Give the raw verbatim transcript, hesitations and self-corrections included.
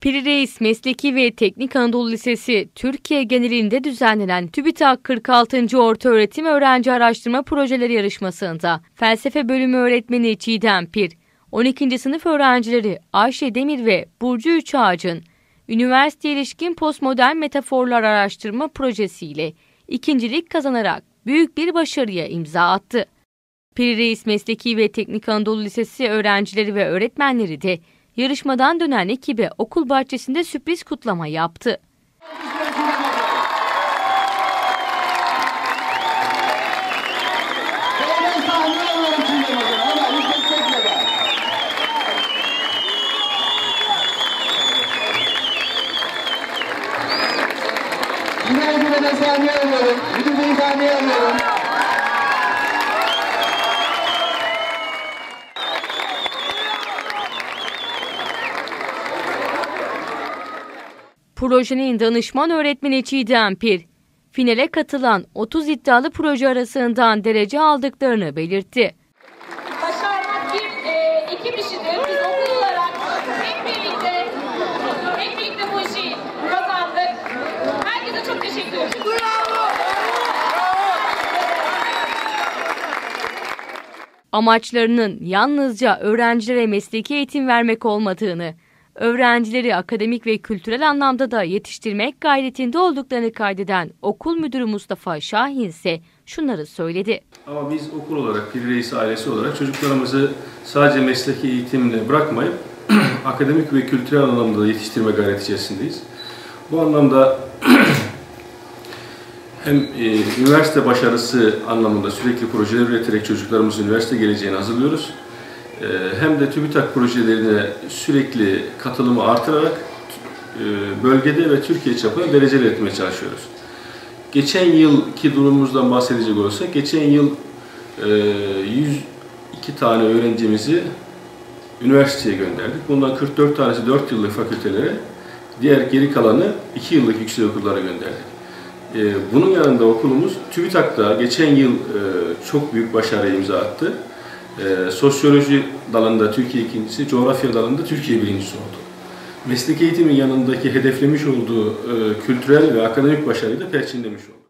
Piri Reis Mesleki ve Teknik Anadolu Lisesi, Türkiye genelinde düzenlenen TÜBİTAK kırk altıncı Ortaöğretim Öğrenci Araştırma Projeleri Yarışması'nda Felsefe Bölümü öğretmeni Çiğdem Pir, on ikinci sınıf öğrencileri Ayşe Demir ve Burcu Üçağaç'ın üniversiteye ilişkin postmodern metaforlar araştırma projesiyle ikincilik kazanarak büyük bir başarıya imza attı. Piri Reis Mesleki ve Teknik Anadolu Lisesi öğrencileri ve öğretmenleri de yarışmadan dönen ekibe okul bahçesinde sürpriz kutlama yaptı. Projenin danışman öğretmeni Çiğdem Pir, finale katılan otuz iddialı proje arasından derece aldıklarını belirtti. Başarmak bir e, ekip işidir. Biz okul olarak hep birlikte, hep birlikte bu işi kazandık. Herkese çok teşekkür ederim. Bravo! Amaçlarının yalnızca öğrencilere mesleki eğitim vermek olmadığını, öğrencileri akademik ve kültürel anlamda da yetiştirmek gayretinde olduklarını kaydeden okul müdürü Mustafa Şahin ise şunları söyledi. Ama biz okul olarak, Piri Reis ailesi olarak çocuklarımızı sadece mesleki eğitimle bırakmayıp akademik ve kültürel anlamda da yetiştirme gayreti içerisindeyiz. Bu anlamda hem e, üniversite başarısı anlamında sürekli projeler üreterek çocuklarımızın üniversite geleceğini hazırlıyoruz. Hem de TÜBİTAK projelerine sürekli katılımı artırarak bölgede ve Türkiye çapında dereceler etmeye çalışıyoruz. Geçen yılki durumumuzdan bahsedecek olursak, geçen yıl yüz iki tane öğrencimizi üniversiteye gönderdik. Bundan kırk dört tanesi dört yıllık fakültelere, diğer geri kalanı iki yıllık yüksekokullara gönderdik. Bunun yanında okulumuz TÜBİTAK'ta geçen yıl çok büyük başarı imza attı. Ee, sosyoloji dalında Türkiye ikincisi, coğrafya dalında Türkiye birincisi oldu. Mesleki eğitimin yanındaki hedeflemiş olduğu e, kültürel ve akademik başarıyı da perçinlemiş oldu.